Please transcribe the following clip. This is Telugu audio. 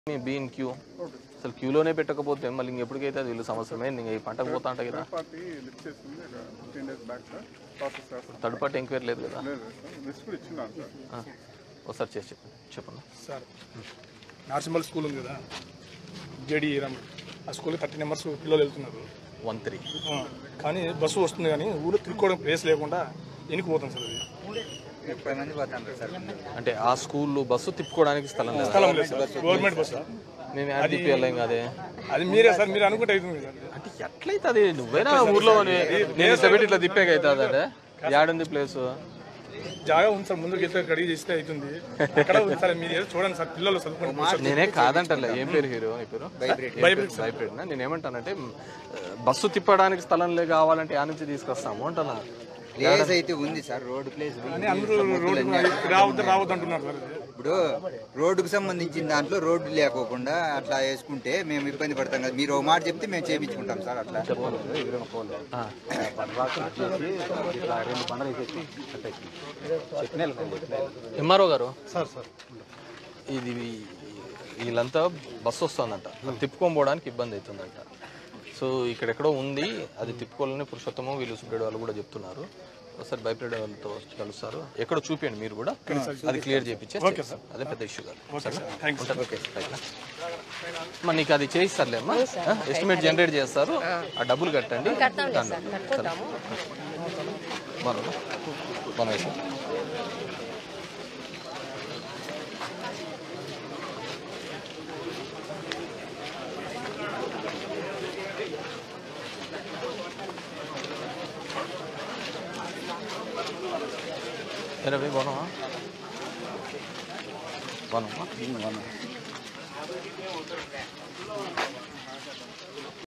బీన్ క్యూ అసలు క్యూలోనే పెట్టకపోతే మళ్ళీ ఇంకెప్పటికైతే అది వీళ్ళు సంవత్సరమే ఇంకా ఈ పంటకు పోతా అంట కదా. థర్డ్ పార్టీ ఎంక్వైరీ లేదు కదా, ఒకసారి చేసి చెప్పండి సార్. నార్సింబల్ స్కూల్ ఉంది కదా, జేడీరామ్, ఆ స్కూల్కి 30 మెంబర్స్ పిల్లలు వెళ్తున్నారు 13. కానీ బస్సు వస్తుంది కానీ ఊళ్ళో తిరుక్కోవడం ప్లేస్ లేకుండా ఎన్నికిపోతాం సార్. అది 30 మంది పోతాం సార్. అంటే ఆ స్కూల్లో బస్సు తిప్పుకోవడానికి స్థలం లేదు, స్థలం లేదు సార్. గవర్నమెంట్ బస్సు మేము యాడ్ తిప్పేయాలి ఇంకా అదే. అది మీరే సార్, మీరు అనుకుంటే అవుతుంది సార్. అంటే ఎట్లయితే అది నువ్వైనా ఊర్లో నేను ఇష్టపెట్టి ఇట్లా తిప్పేక అవుతుంది అంటే యాడుంది ప్లేస్ జాగా ఉంది సార్, ముందుకు వెళ్తే రెడీ చేస్తే అవుతుంది. ఎక్కడ ఉంది సార్, మీరు ఏదో చూడండి సార్, పిల్లలు చదువుకుంటారు. నేనే కాదంటలే. ఏం పేరు హీరో నీ పేరు? భయపెట్టినా. నేనేమంటానంటే బస్సు తిప్పడానికి స్థలం లే కావాలంటే ఆ నుంచి తీసుకొస్తాము అంటున్నా. ప్లేస్ అయితే ఉంది సార్, రోడ్ ప్లేస్. అందరూ రోడ్డు రావద్దు అంటున్నారు సార్. ఇప్పుడు రోడ్డుకు సంబంధించిన దాంట్లో రోడ్డు లేకోకుండా అట్లా వేసుకుంటే మేము ఇబ్బంది పడతాం కదా. మీరు ఒక మాట చెప్తే మేము చేయించుకుంటాం సార్. అట్లా ఎంఆర్ఓ గారు సార్ సార్ ఇది వీళ్ళంతా బస్సు వస్తుందంట, తిప్పుకొని పోవడానికి ఇబ్బంది అవుతుందంట. సో ఇక్కడెక్కడో ఉంది, అది తిప్పుకోవాలని పురుషోత్తమం వీళ్ళు సుబ్రేడ్ వాళ్ళు కూడా చెప్తున్నారు. ఒకసారి భయపడే వాళ్ళతో కలుస్తారు, ఎక్కడో చూపించండి మీరు కూడా, అది క్లియర్ చేయించే. అదే పెద్ద ఇష్యూ కాదు. మరి నీకు అది చేయిస్తారులే అమ్మా, ఎస్టిమేట్ జనరేట్ చేస్తారు, ఆ డబ్బులు కట్టండి. మనం अरे भाई बनो बनो